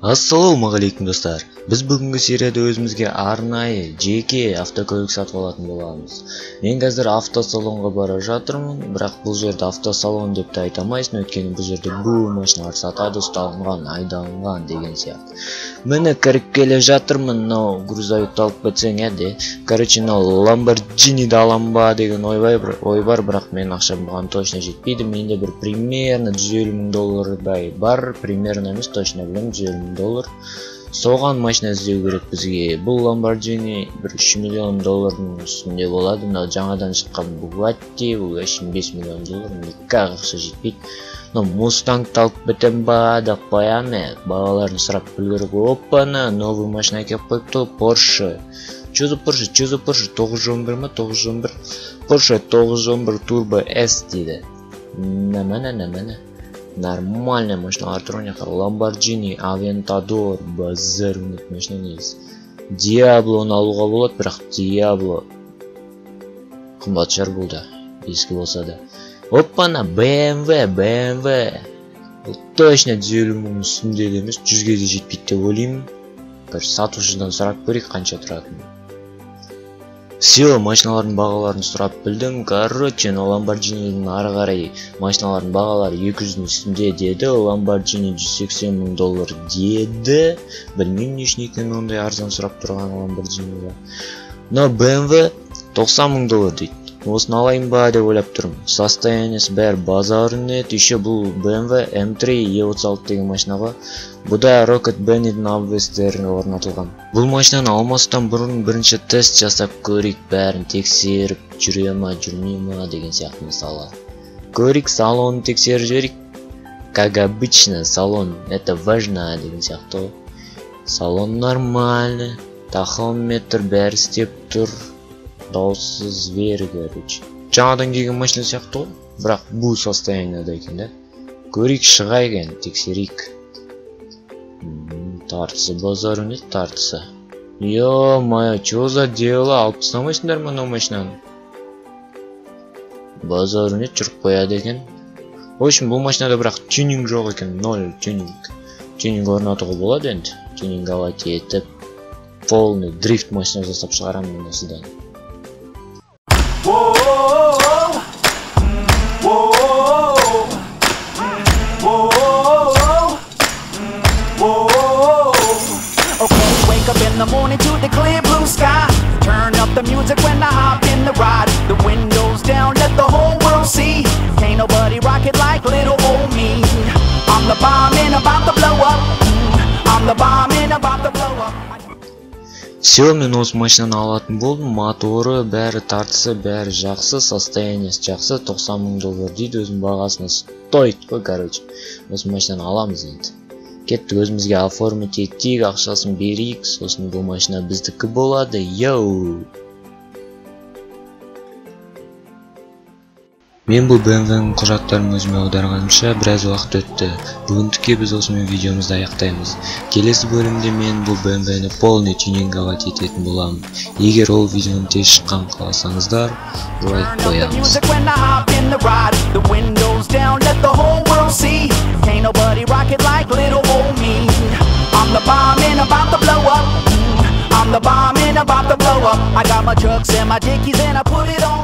Ассалаумағалейкум достар. Біз бүгінгі серияда өзімізге арнайы жеке автокөлік сатып алатын боламыз. Мен қазір автосалонға бара жатырмын, бірақ бұл жерде автосалон деп те айта алмайсың, өйткені бұл жерде бұл машиналар сатады, ұсталынған, айдалынған деген сияқты. Міне кіріп келе жатырмын, мынау грузовикті алып кетсең де. Короче, мынау Lamborghini-ді алам ба деген ой бар, бірақ мен ақшам бұған точно жетпейді. Менде бір примерно $150,000 бар, примерно емес, точно білем, $150,000. Соған машина іздеу керек бізге. Бұл Lamborghini бір $3 миллион үстінде болады. Мынау жаңадан шыққан Bugatti, бұл $5 миллион, никак ақша жетпейді. Мустангты алып бітем ба да қояны, бағаларын сұрап білгіріп. Опана, новый машина кеп қойыпты, Porsche. Что за Porsche? 911 ма? 911. Porsche 911 Turbo S дейді. Нәмәне. Нормальная машина, Артрониха, Lamborghini, Aventador, базар үнет машина негіз. Diablo'ны алуға болады, бірақ Diablo қымбат шығар болды, ескі болса да. Оппана, BMW. Бұл точно $150,000 үстінде емес, 100-ге де жетпейді деп ойлаймын. Бір сатушыдан сұрап көрейік қанша тұратынын. Все, машиналардың бағаларын сұрап білдім. Короче, Lamborghini'дің ары қарай машиналардың бағалары 200-дің үстінде деді. Lamborghini $180,000 деді. Білмеймін не үшін екенін ондай арзан сұрап тұрған Lamborghini'ға. Но BMW $90,000 дейді. Осыны алайын ба деп ойлап тұрмын. Состояниесі бәрі базарынет. Еще бұл BMW M3 E36 деген машинаға. Бұда Rocket Bunny'дің обвестері орнатылған. Бұл машинаны алмастан бұрын бірінші тест жасап көрейік, бәрін тексеріп, жүре ма, жүрмей ма деген сияқты мысалы. Көрейік, салонын тексеріп жіберейік. Как обычно, салон это важно деген сияқты. Салон нормальный, тахометр бәрі істеп тұр. Даусы звері, короче. Жаңадан келген машина сияқты, бірақ бұл состояниеда екен да. Көрейік, шығайық, тексерейік. Тартысы базар үнет, тартысы. Ё-моё, чё за дело? Алып тастамайсыңдар ма мынау машинаны? Базар үнет жүріп қояды екен. В общем, бұл машинада бірақ тюнинг жоқ екен, 0 тюнинг. Тюнинг орнатуға болады енді. Тюнинг алайт етіп, полный дрифт машина жасап шығарамын осыдан. In the morning to the clear blue sky, turn up the music when I hop in the ride, the windows down, let the whole world see, can't nobody rock it like little old me. I'm the bomb and about to blow up, I'm the bomb and about to blow up. Все, мен осы машинаны алатын болдым, моторы, бәрі тартысы, бәрі жақсы, состояниесі жақсы, $90,000 дейді, өзінің бағасына стоит қой, короче. Осы машинаны аламыз енді. Кеттік, өзімізге оформить еттейік, ақшасын берейік, сосын бұл машина біздікі болады. Йоу! Мен бұл BMW-ның құжаттарын өзіме аударғанымша біраз уақыт өтті. Бүгіндікке біз осымен видеомызды аяқтаймыз. Келесі бөлімде мен бұл BMW-ні полный тюнинговать ететін боламын. Егер ол видеоның тез шыққан қаласаңыздар, лайк қоямыз. Nobody rock it like little old me. I'm the bomb and about to blow up. I'm the bomb and about to blow up. I got my trucks and my dickies and I put it on.